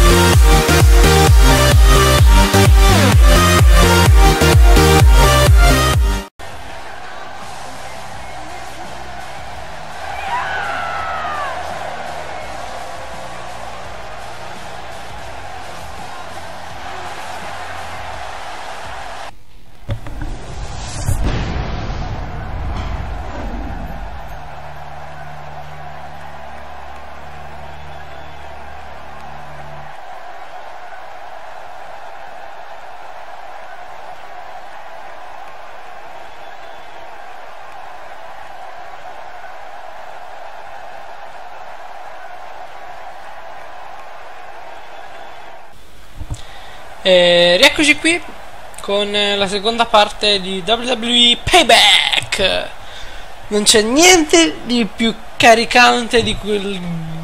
Rieccoci qui con la seconda parte di WWE Payback. Non c'è niente di più caricante di quel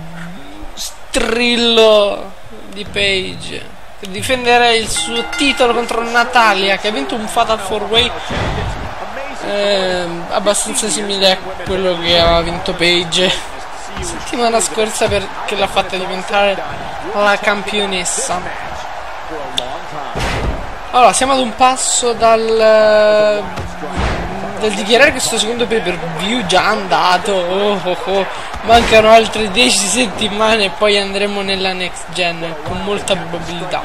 strillo di Paige per difendere il suo titolo contro Natalia, che ha vinto un Fatal 4-Way abbastanza simile a quello che aveva vinto Paige settimana scorsa, perché l'ha fatta diventare la campionessa. Allora, siamo ad un passo dal dichiarare che questo secondo pay per view già andato. Mancano altre 10 settimane e poi andremo nella next gen con molta probabilità.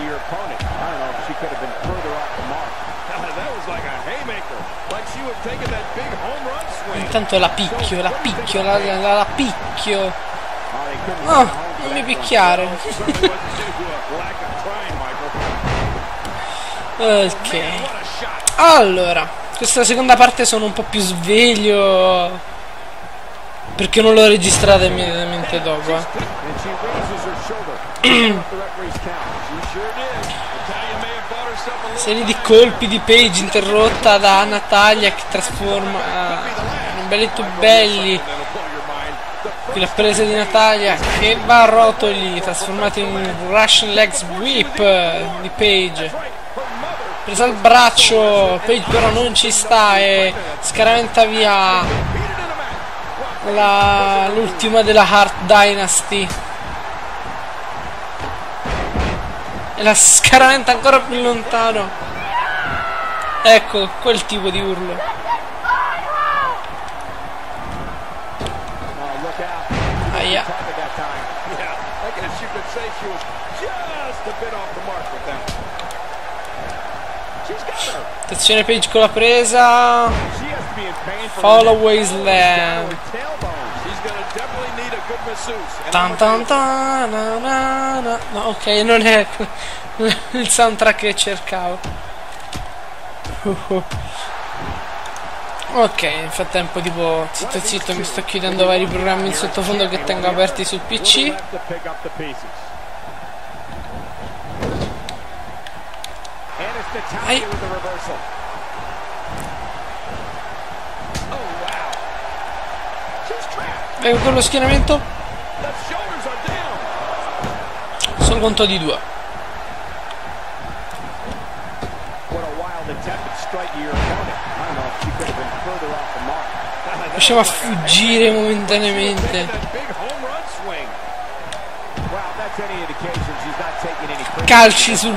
Intanto la picchio. Oh, non mi picchiare. Ok, allora, questa seconda parte sono un po' più sveglio perché non l'ho registrata immediatamente dopo. Serie di colpi di Paige interrotta da Natalia, che trasforma in belli belli. Qui la presa di Natalia che va a rotoli, trasformata in un Russian Leg Sweep di Paige. Presa al braccio, Paige però non ci sta e scaraventa via l'ultima della Hart Dynasty e la scaraventa ancora più lontano. Ecco, quel tipo di urlo. Aia. Attenzione Paige con la presa. Fallaway slam. No, ok, non è il soundtrack che cercavo. Ok, nel frattempo tipo zitto mi sto chiudendo vari programmi in sottofondo che tengo aperti sul PC. Ai. Ecco con lo schienamento. Solo conto di 2. Riusciamo a fuggire momentaneamente. Calci sul...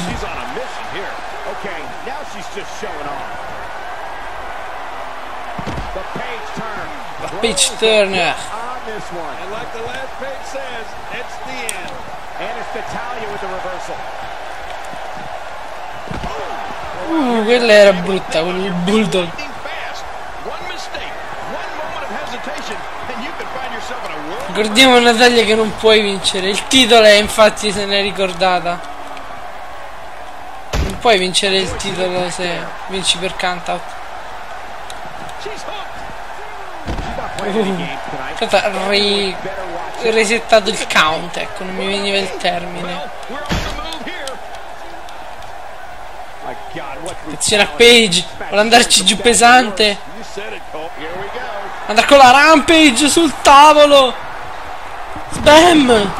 Paige Turner. Quella era brutta, quel bulldog. Ricordiamo Natalia che non puoi vincere il titolo, e infatti se n'è ricordata. Non puoi vincere il titolo se vinci per count out. Resettato il count, ecco, non mi veniva il termine. Attenzione a Paige, vuole andarci giù pesante. Andrà con la Rampage sul tavolo. Bam!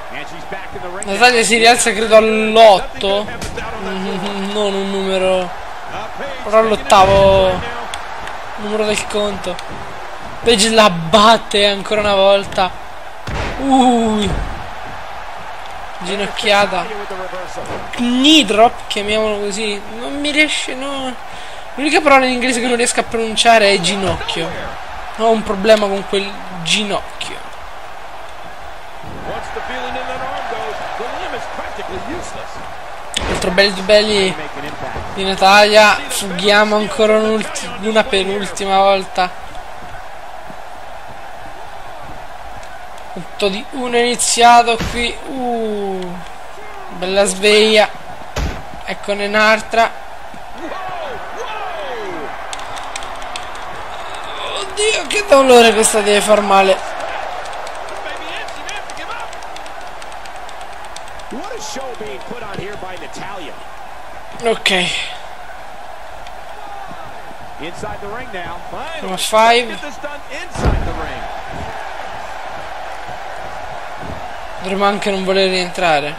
Natalia si rialza credo all'8, non un numero, però all'8º numero del conto. Paige la batte ancora una volta. Ginocchiata, knee drop, chiamiamolo così. Non mi riesce, no. L'unica parola in inglese che non riesco a pronunciare è ginocchio. Ho un problema con quel ginocchio. Altro belli di Natalia. Fughiamo ancora una penultima volta. Punto di 1 iniziato qui. Bella sveglia. Eccone un'altra. Oddio, che dolore, questa deve far male. Ok. Siamo a 5. Dovremmo anche non voler rientrare.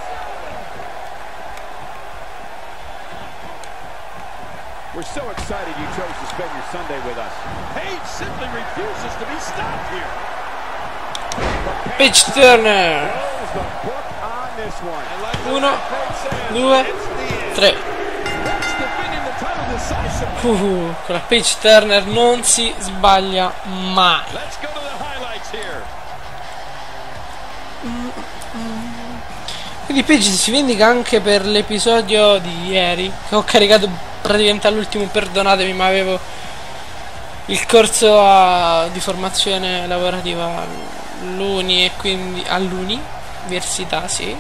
We're so excited you chose to spend your Sunday with us. Paige simply refuses to be stopped here. Paige Turner. 1, 2, 3. Quella Paige Turner non si sbaglia mai. Quindi Paige si vendica anche per l'episodio di ieri, che ho caricato praticamente all'ultimo, perdonatemi, ma avevo il corso di formazione lavorativa all'Uni, e quindi all'università, sì,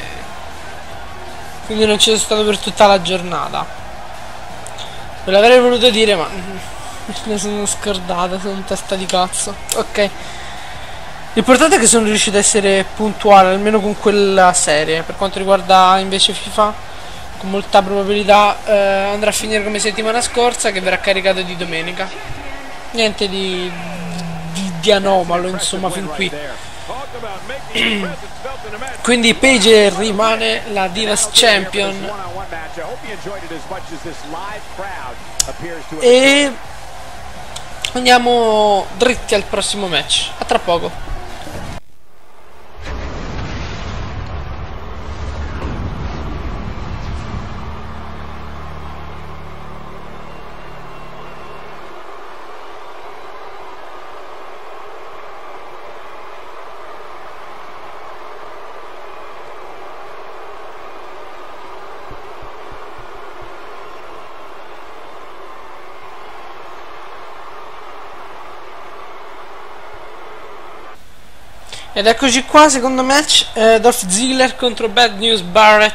quindi non ci sono stato per tutta la giornata. Ve l'avrei voluto dire, ma me ne sono scordato, sono un testa di cazzo. Ok, l'importante è che sono riuscito ad essere puntuale, almeno con quella serie. Per quanto riguarda invece FIFA, con molta probabilità andrà a finire come settimana scorsa, che verrà caricato di domenica. Niente di anomalo, insomma, fin qui. Quindi Paige rimane la Divas Champion e andiamo dritti al prossimo match. A tra poco. Ed eccoci qua, secondo match, Dolph Ziggler contro Bad News Barrett.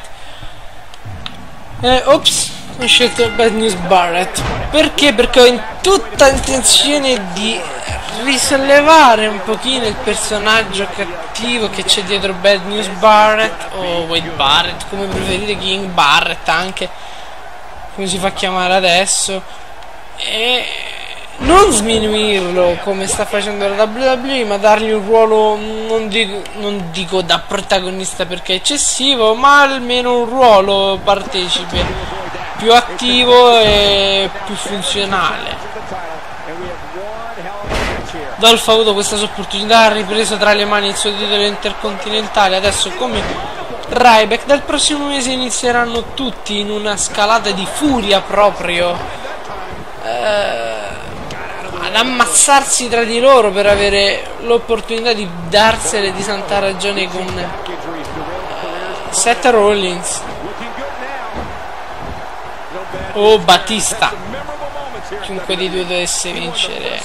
Ops, ho scelto Bad News Barrett. Perché? Perché ho in tutta intenzione di risollevare un pochino il personaggio cattivo che c'è dietro Bad News Barrett, o Wade Barrett, come preferite, King Barrett anche, come si fa a chiamare adesso, e non sminuirlo come sta facendo la WWE, ma dargli un ruolo, non dico da protagonista perché è eccessivo, ma almeno un ruolo partecipe, più attivo e più funzionale. Dolph ha avuto questa opportunità, ha ripreso tra le mani il suo titolo intercontinentale. Adesso, come Ryback, dal prossimo mese inizieranno tutti in una scalata di furia proprio ad ammazzarsi tra di loro per avere l'opportunità di darsene di santa ragione con Seth Rollins o Batista, chiunque di due dovesse vincere.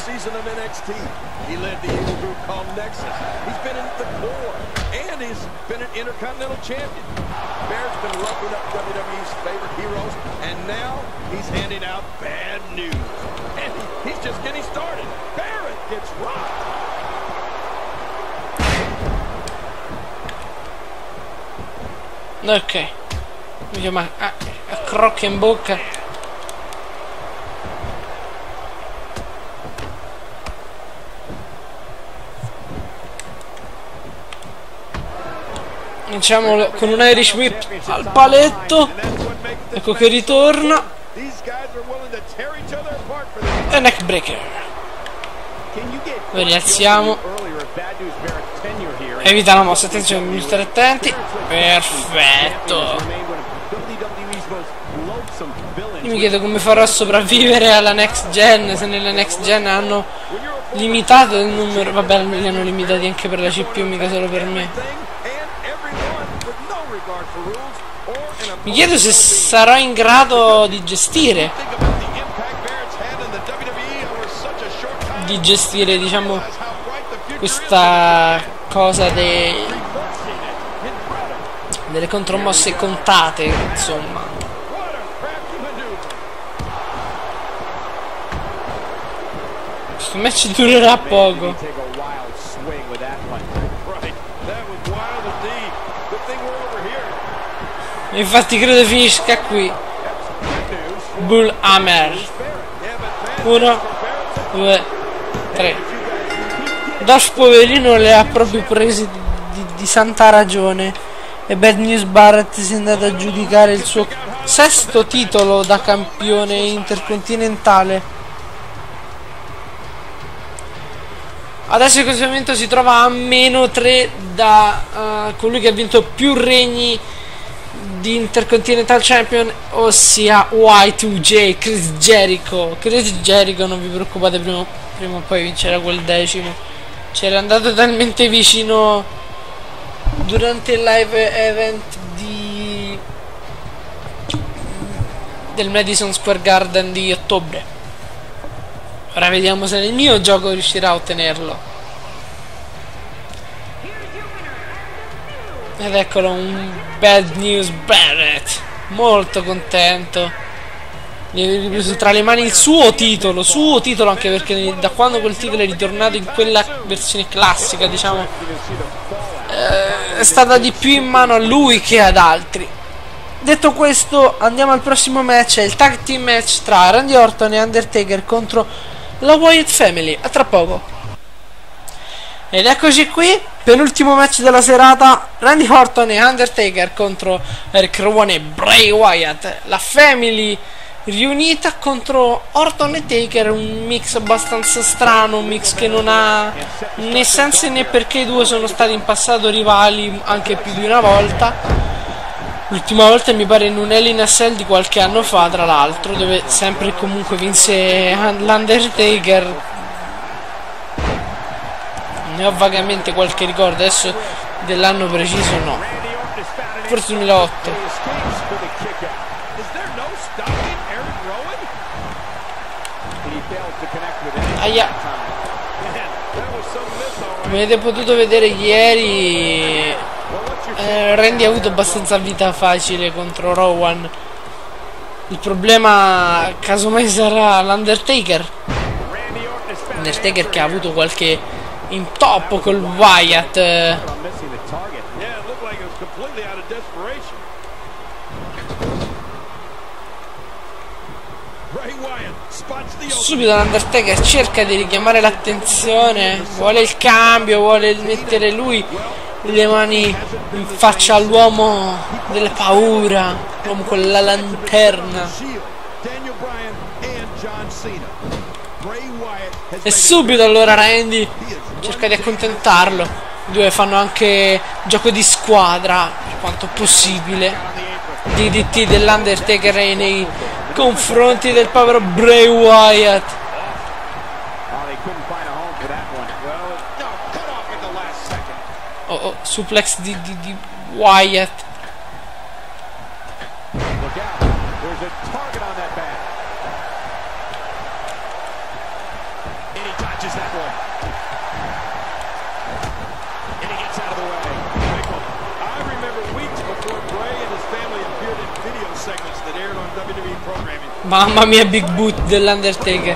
Ok, ma a crocchia in bocca. Diciamo con un Irish Whip al paletto. Ecco che ritorna. E neckbreaker. Lo rialziamo. Evita la mossa, attenzione, bisogna stare attenti. Perfetto. Io mi chiedo come farò a sopravvivere alla next gen, se nelle next gen hanno limitato il numero. Vabbè, li hanno limitati anche per la CPU, mica solo per me. Mi chiedo se sarò in grado di gestire, diciamo, questa cosa delle contromosse contate, insomma. Questo match durerà poco. Infatti credo finisca qui. Bull Hammer. 1, 2, 3. Dolph poverino le ha proprio prese di santa ragione. E Bad News Barrett si è andato a giudicare il suo 6º titolo da campione intercontinentale. Adesso in questo momento si trova a -3 da colui che ha vinto più regni di Intercontinental Champion, ossia Y2J, Chris Jericho. Chris Jericho, non vi preoccupate, prima o poi vincerà quel 10º. C'era andato talmente vicino durante il live event del Madison Square Garden di ottobre. Ora vediamo se nel mio gioco riuscirà a ottenerlo. Ed eccolo, un Bad News Barrett. Molto contento di aver ripreso tra le mani il suo titolo anche perché da quando quel titolo è ritornato in quella versione classica, diciamo, è stata di più in mano a lui che ad altri. Detto questo, andiamo al prossimo match, è il tag team match tra Randy Orton e Undertaker contro la Wyatt Family. A tra poco. Ed eccoci qui, penultimo match della serata, Randy Orton e Undertaker contro Eric Rowan e Bray Wyatt. La Family riunita contro Orton e Taker, un mix abbastanza strano, un mix che non ha né senso né perché i due sono stati in passato rivali anche più di una volta. L'ultima volta mi pare in un Hell in a Cell di qualche anno fa, tra l'altro, dove sempre e comunque vinse l'Undertaker. Ne ho vagamente qualche ricordo, adesso dell'anno preciso no. Forse 2008. Aia. Come avete potuto vedere ieri, Randy ha avuto abbastanza vita facile contro Rowan. Il problema casomai sarà l'Undertaker. Undertaker che ha avuto qualche intoppo col Wyatt. Subito l'Undertaker cerca di richiamare l'attenzione, vuole il cambio, vuole mettere lui le mani in faccia all'uomo della paura, l'uomo con la lanterna. E subito allora Randy cerca di accontentarlo. I due fanno anche gioco di squadra per quanto possibile. DDT dell'Undertaker nei confronti del povero Bray Wyatt. Oh, suplex di Wyatt. Mamma mia, big boot dell'Undertaker.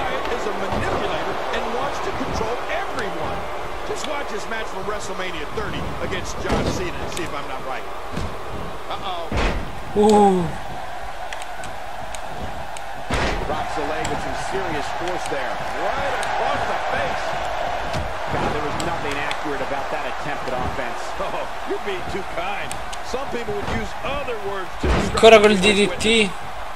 God, there was nothing accurate about that attempted offense. Oh, you're being too kind. Some people would use other words to Ancora col DDT.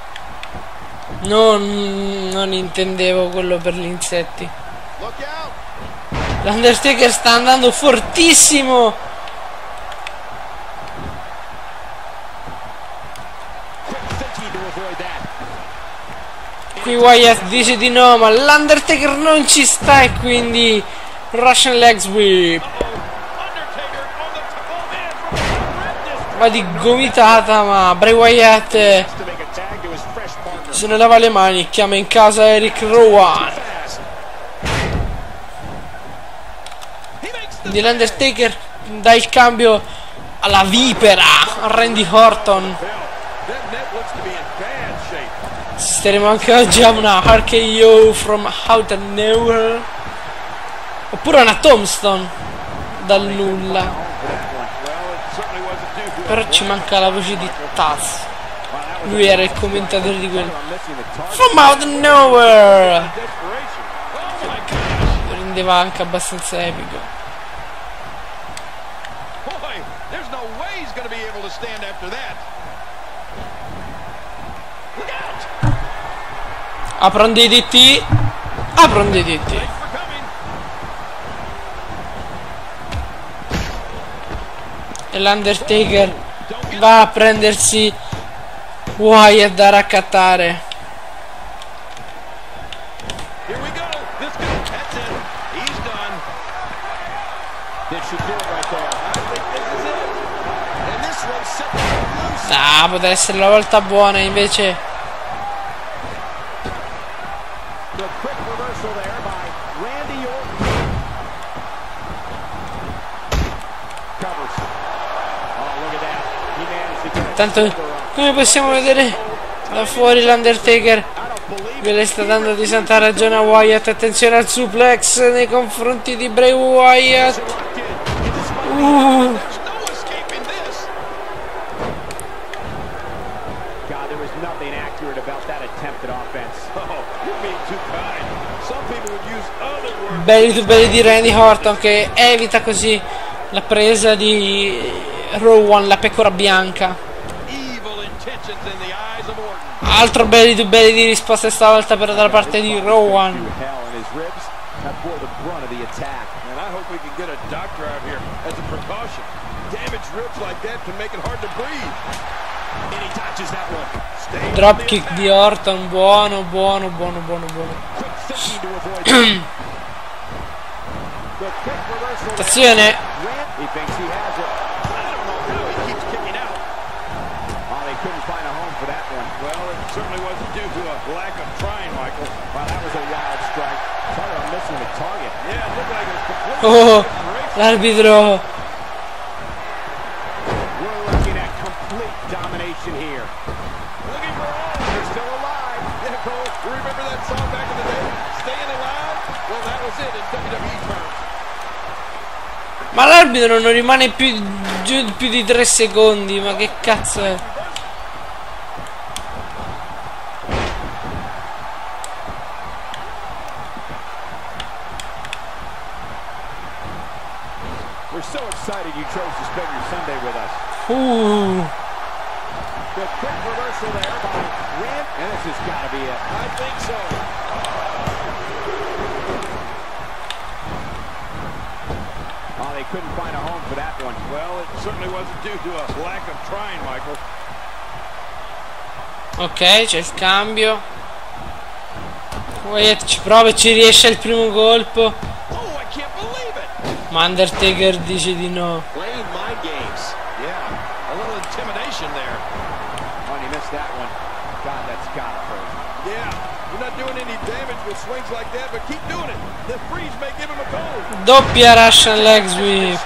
Non intendevo quello per gli insetti. L'Undertaker sta andando fortissimo. Qui Wyatt dice di no, ma l'Undertaker non ci sta e quindi Russian leg sweep. Va di gomitata, ma Bray Wyatt se ne lava le mani, chiama in casa Eric Rowan. Quindi l'Undertaker dà il cambio alla vipera, a Randy Orton. Assisteremo anche oggi a una RKO from out of nowhere, oppure una Tombstone dal nulla. Però ci manca la voce di Taz. Lui era il commentatore di quello. From out of nowhere. Lo rendeva anche abbastanza epico. Apro un DDT. Apro un DDT. E l'Undertaker va a prendersi Wyatt da raccattare. Ah, potrebbe essere la volta buona, invece tanto, come possiamo vedere da fuori, l'Undertaker ve le sta dando di santa ragione a Wyatt. Attenzione al suplex nei confronti di Bray Wyatt. Belly to belly di Randy Orton, che evita così la presa di Rowan, la pecora bianca. Altro belly to belly di risposta, stavolta però dalla parte di Rowan. Dropkick di Orton, buono. Attenzione. Oh, l'arbitro. Ma l'arbitro non rimane più giù più di 3 secondi, ma che cazzo è? We're so excited you chose to spend your Sunday with us. The quick reversal there by Rand, and this has got to be it. I think so. Oh, they couldn't find a home for that one. Well, it certainly wasn't due to a lack of trying, Michael. Ok, c'è il cambio. Wyatt ci prova e ci riesce al primo colpo. Ma Undertaker dice di no. Doppia Russian leg sweep.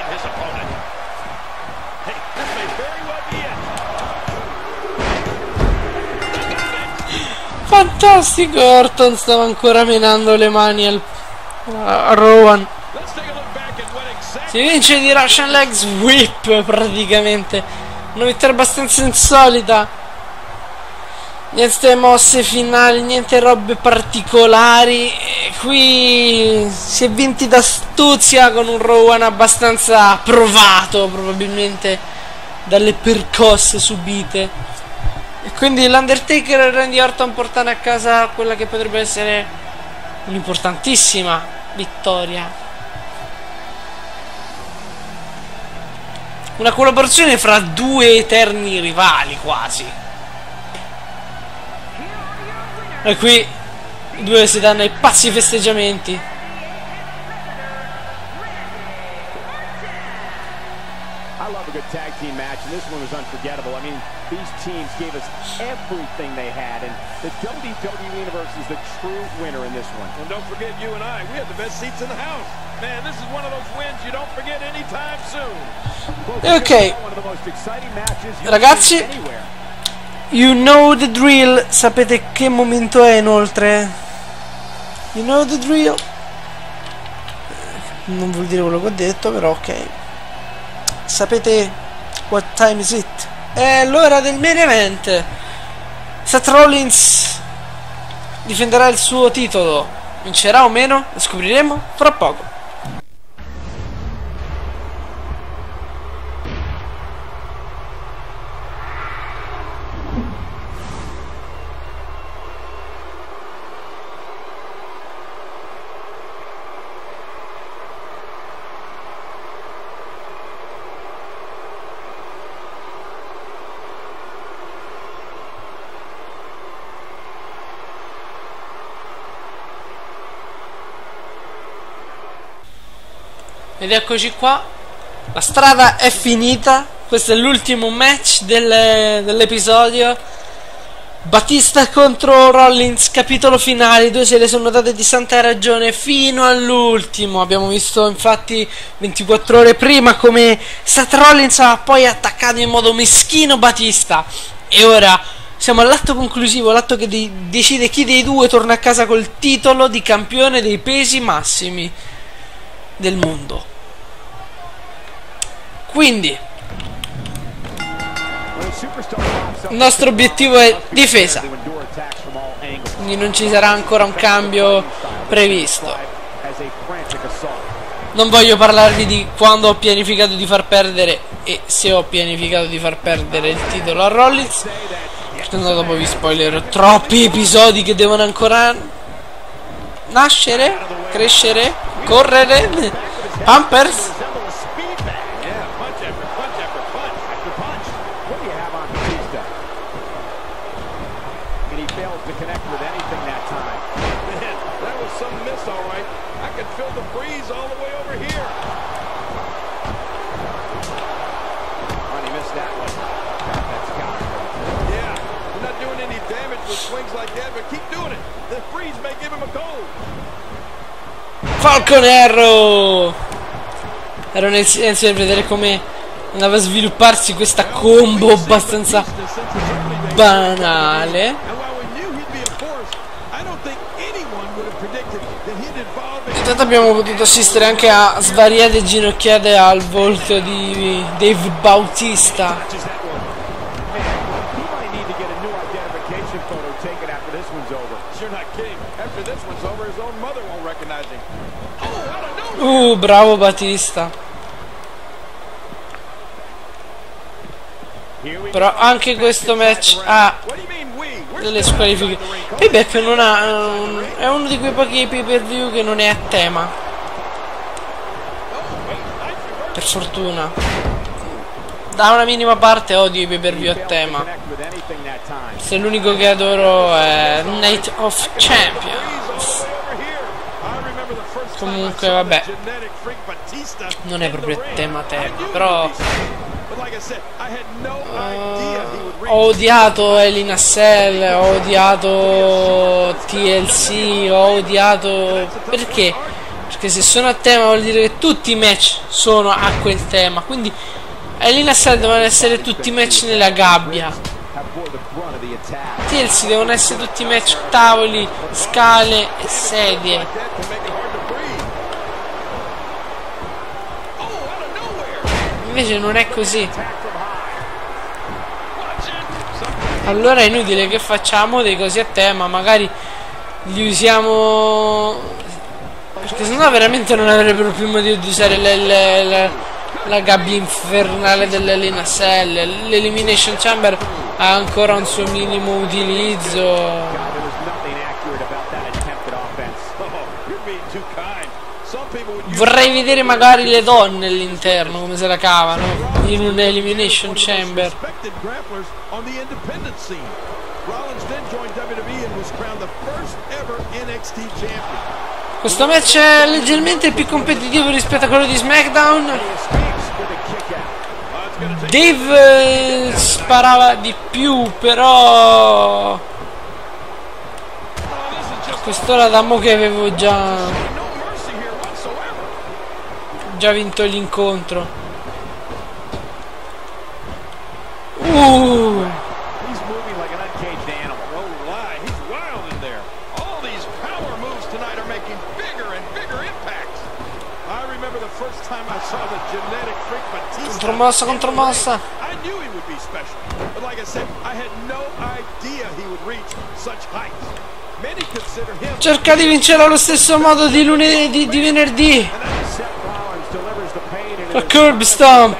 Fantastico, Orton stava ancora menando le mani a Rowan. Si vince di Russian leg sweep praticamente. Una vittoria abbastanza insolita. Niente mosse finali, niente robe particolari. Qui si è vinti d'astuzia con un Rowan abbastanza provato, probabilmente dalle percosse subite. E quindi l'Undertaker e Randy Orton portano a casa quella che potrebbe essere un'importantissima vittoria. Una collaborazione fra due eterni rivali quasi. E qui i due si danno ai pazzi festeggiamenti. I love a good tag team match, and this one was unforgettable. I mean, these teams gave us everything they had, and the WWE Universe is the true winner in this one. And don't forget you and I, we had the best seats in the house. Man, this is one of those wins you don't forget anytime soon. Ok, One of the most exciting matches you've ragazzi, seen anywhere. you know the drill. Sapete che momento è inoltre? You know the drill. Non vuol dire quello che ho detto, però ok. Sapete what time is it? È l'ora del main event. Seth Rollins difenderà il suo titolo. Vincerà o meno? Lo scopriremo fra poco. Ed eccoci qua. La strada è finita. Questo è l'ultimo match dell'episodio. Batista contro Rollins, capitolo finale. I due se le sono date di santa ragione fino all'ultimo. Abbiamo visto infatti 24 ore prima come Seth Rollins ha poi attaccato in modo meschino Batista. E ora siamo all'atto conclusivo, l'atto che decide chi dei due torna a casa col titolo di campione dei pesi massimi del mondo. Quindi il nostro obiettivo è difesa, quindi non ci sarà ancora un cambio previsto. Non voglio parlarvi di quando ho pianificato di far perdere e se ho pianificato di far perdere il titolo a Rollins, perché dopo vi spoilerò troppi episodi che devono ancora nascere, crescere, correre. Pampers. Falcon Arrow. Ero nel silenzio per vedere come andava a svilupparsi questa combo abbastanza banale. Intanto abbiamo potuto assistere anche a svariate ginocchiate al volto di Dave Bautista. Bravo Batista. Però anche questo match ha delle squalifiche. Payback non ha, è uno di quei pochi pay per view che non è a tema, per fortuna. Da una minima parte odio i pay per view a tema. Se l'unico che adoro è Night of Champions. Comunque vabbè, non è proprio tema, però ho odiato Hell in a Cell, ho odiato TLC, ho odiato... Perché? Perché se sono a tema vuol dire che tutti i match sono a quel tema, quindi Hell in a Cell devono essere tutti i match nella gabbia, TLC devono essere tutti i match tavoli, scale e sedie. Invece non è così. Allora è inutile che facciamo dei cosi a tema, magari li usiamo, perché sennò veramente non avrebbero più motivo di usare la gabbia infernale dell'Hell Cell. L'Elimination Chamber ha ancora un suo minimo utilizzo. Vorrei vedere magari le donne all'interno come se la cavano in un Elimination Chamber. Questo match è leggermente più competitivo rispetto a quello di SmackDown. Dave sparava di più, però a quest'ora da mo che avevo già vinto l'incontro. Contromossa, contromossa. Cerca di vincere allo stesso modo di lunedì, di venerdì. La curb stomp.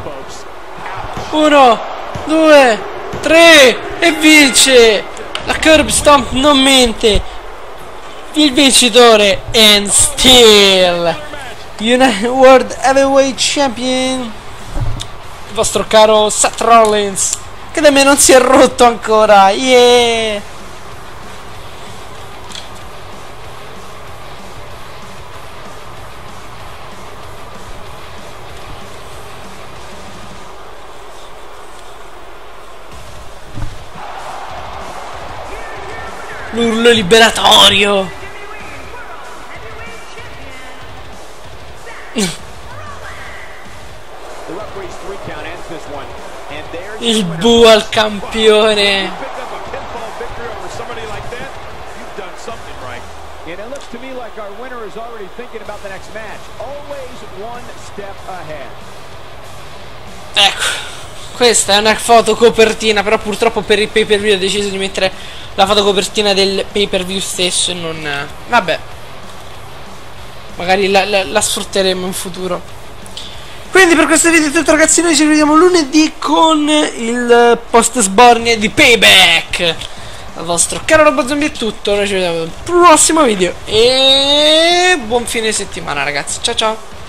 1, 2, 3 e vince. La curb stomp non mente. Il vincitore and still United World Heavyweight Champion, il vostro caro Seth Rollins, che da me non si è rotto ancora. Yeah. L'urlo liberatorio. Il bu al campione. Ecco, questa è una foto copertina, però purtroppo per il pay per view ho deciso di mettere la foto copertina del pay per view stesso e non... vabbè, magari la sfrutteremo in futuro. Quindi per questo video è tutto, ragazzi. Noi ci vediamo lunedì con il post sbornie di Payback. Dal vostro caro Robo Zombie è tutto. Noi ci vediamo nel prossimo video e buon fine settimana, ragazzi. Ciao ciao.